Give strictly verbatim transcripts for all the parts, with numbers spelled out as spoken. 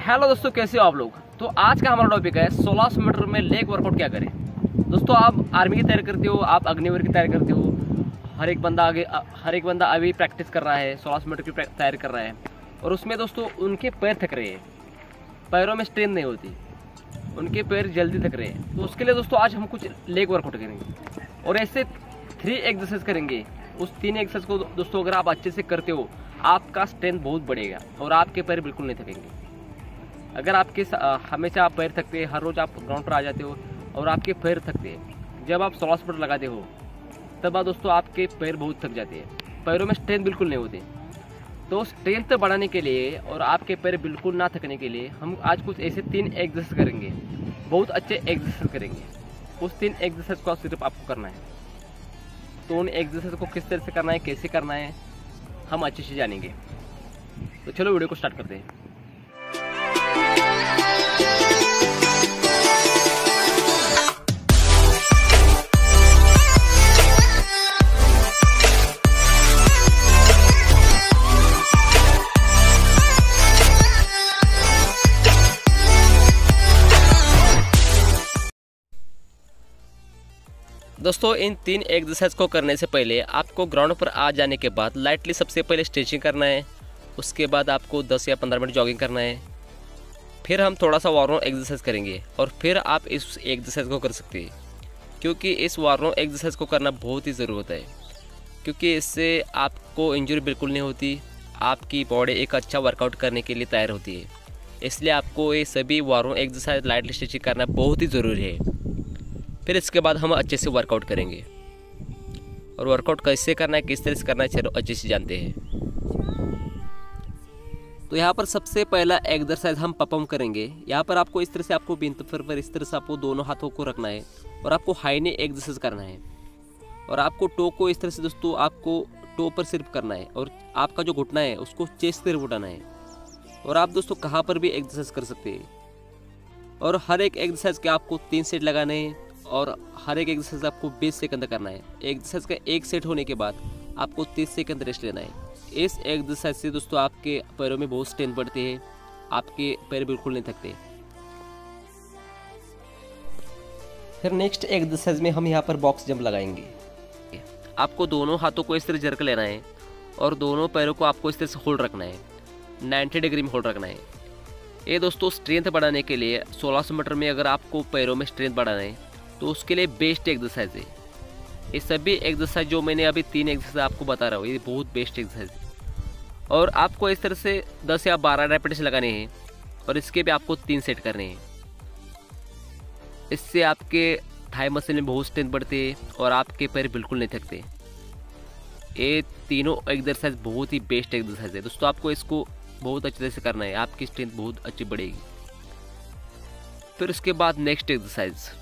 Hello दोस्तों, कैसे हो आप लोग। तो आज का हमारा टॉपिक है सोलह सौ मीटर में लेग वर्कआउट क्या करें। दोस्तों, आप आर्मी की तैयारी करते हो, आप अग्निवीर की तैयारी करते हो। हर एक बंदा आगे हर एक बंदा अभी प्रैक्टिस कर रहा है, सोलह सौ मीटर की तैयारी कर रहा है। और उसमें दोस्तों उनके पैर थक रहे हैं, पैरों में स्ट्रेन नहीं होती, उनके पैर जल्दी थक रहे हैं। तो उसके लिए दोस्तों आज हम कुछ लेग वर्कआउट करेंगे और ऐसे थ्री एक्सरसाइज करेंगे। उस तीन एक्सरसाइज को दोस्तों अगर आप अच्छे से करते हो, आपका स्ट्रेंथ बहुत बढ़ेगा और आपके पैर बिल्कुल नहीं थकेंगे। अगर आपके हमेशा आप पैर थकते हैं, हर रोज़ आप ग्राउंड पर आ जाते हो और आपके पैर थकते हैं, जब आप सोलह सौ मीटर लगाते हो तब आप दोस्तों आपके पैर बहुत थक जाते हैं, पैरों में स्ट्रेंथ बिल्कुल नहीं होती। तो स्ट्रेंथ बढ़ाने के लिए और आपके पैर बिल्कुल ना थकने के लिए हम आज कुछ ऐसे तीन एक्सरसाइज करेंगे, बहुत अच्छे एक्सरसाइज करेंगे। उस तीन एक्सरसाइज को सिर्फ आपको करना है। तो उन एक्सरसाइज को किस तरह से करना है, कैसे करना है, हम अच्छे से जानेंगे। तो चलो वीडियो को स्टार्ट करते हैं। दोस्तों, इन तीन एक्सरसाइज को करने से पहले आपको ग्राउंड पर आ जाने के बाद लाइटली सबसे पहले स्ट्रेचिंग करना है। उसके बाद आपको दस या पंद्रह मिनट जॉगिंग करना है। फिर हम थोड़ा सा वार्म एक्सरसाइज करेंगे और फिर आप इस एक्सरसाइज को कर सकते हैं, क्योंकि इस वार्म एक्सरसाइज को करना बहुत ही ज़रूरत है, क्योंकि इससे आपको इंजरी बिल्कुल नहीं होती, आपकी बॉडी एक अच्छा वर्कआउट करने के लिए तैयार होती है। इसलिए आपको ये सभी वार्म एक्सरसाइज लाइटली स्ट्रेचिंग करना बहुत ही ज़रूरी है। फिर इसके बाद हम अच्छे से वर्कआउट करेंगे और वर्कआउट कैसे करना है, किस तरह से करना है, चलो अच्छे से जानते हैं। तो यहाँ पर सबसे पहला एक्सरसाइज हम पपम करेंगे। यहाँ पर आपको इस तरह से आपको बिंद पर, पर इस तरह से आपको दोनों हाथों को रखना है और आपको हाई नी एक्सरसाइज करना है। और आपको टो को इस तरह से दोस्तों आपको टो पर सिर्फ करना है और आपका जो घुटना है उसको चेस्ट पर उठाना है। और आप दोस्तों कहाँ पर भी एक्सरसाइज कर सकते हैं। और हर एक एक्सरसाइज के आपको तीन सेट लगाने हैं और हर एक एक्सरसाइज आपको बीस सेकंड करना है। एक्सरसाइज का एक सेट होने के बाद आपको तीस सेकंड रेस्ट लेना है। इस एक्सरसाइज से दोस्तों आपके पैरों में बहुत स्ट्रेंथ बढ़ती है, आपके पैर बिल्कुल नहीं थकते। फिर नेक्स्ट एक्सरसाइज में हम यहाँ पर बॉक्स जंप लगाएंगे। आपको दोनों हाथों को इस तरह जर्क लेना है और दोनों पैरों को आपको इस तरह से होल्ड रखना है, नब्बे डिग्री में होल्ड रखना है। ये दोस्तों स्ट्रेंथ बढ़ाने के लिए सोलह सौ मीटर में अगर आपको पैरों में स्ट्रेंथ बढ़ाना है तो उसके लिए बेस्ट एक्सरसाइज है। ये सभी एक्सरसाइज जो मैंने अभी तीन एक्सरसाइज आपको बता रहा हूँ, ये बहुत बेस्ट एक्सरसाइज है। और आपको इस तरह से दस या बारह रेपिटेशन लगाने हैं और इसके भी आपको तीन सेट करने हैं। इससे आपके थाई मसल में बहुत स्ट्रेंथ बढ़ती है और आपके पैर बिल्कुल नहीं थकते। ये तीनों एक्सरसाइज बहुत ही बेस्ट एक्सरसाइज है दोस्तों, आपको इसको बहुत अच्छे तरह से करना है, आपकी स्ट्रेंथ बहुत अच्छी बढ़ेगी। फिर उसके बाद नेक्स्ट एक्सरसाइज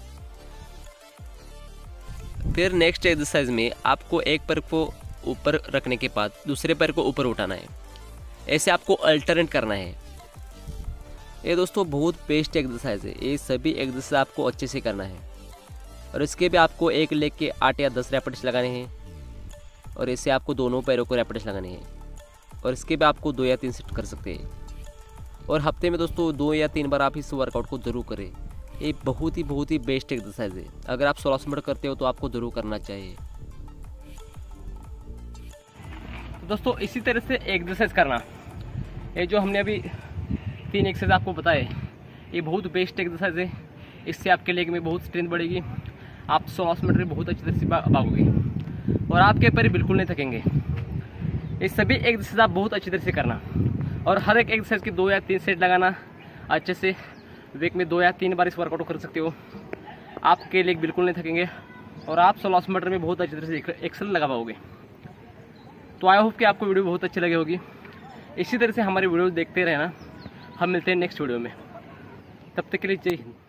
फिर नेक्स्ट एक्सरसाइज में आपको एक पैर को ऊपर रखने के बाद दूसरे पैर को ऊपर उठाना है। ऐसे आपको अल्टरनेट करना है। ये दोस्तों बहुत बेस्ट एक्सरसाइज है, ये सभी एक्सरसाइज आपको अच्छे से करना है। और इसके भी आपको एक लेग के आठ या दस रेपिटेशन लगाने हैं और ऐसे आपको दोनों पैरों को रेपिटेशन लगाने हैं। और इसके भी आपको दो या तीन सेट कर सकते हैं। और हफ्ते में दोस्तों दो या तीन बार आप इस वर्कआउट को जरूर करें। ये बहुत ही बहुत ही बेस्ट एक्सरसाइज है। अगर आप सोलह सौ मीटर करते हो तो आपको जरूर करना चाहिए। दोस्तों इसी तरह से एक्सरसाइज करना, ये जो हमने अभी तीन एक्सरसाइज आपको बताए, ये बहुत बेस्ट एक्सरसाइज है। इससे आपके लेग में बहुत स्ट्रेंथ बढ़ेगी, आप सोलह सौ मीटर बहुत अच्छी तरह से भागोगे और आपके पैर बिल्कुल नहीं थकेंगे। ये सभी एक्सरसाइज आप बहुत अच्छी तरह से करना और हर एक एक्सरसाइज की दो या तीन सेट लगाना अच्छे से। वीक में दो या तीन बार इस वर्कआउट कर सकते हो, आपके लेग बिल्कुल नहीं थकेंगे और आप सोलह सौ मीटर में बहुत अच्छी तरह से एक्सेल लगा पाओगे। तो आई होप कि आपको वीडियो बहुत अच्छी लगी होगी। इसी तरह से हमारी वीडियो देखते रहना। हम मिलते हैं नेक्स्ट वीडियो में, तब तक के लिए जय हिंद।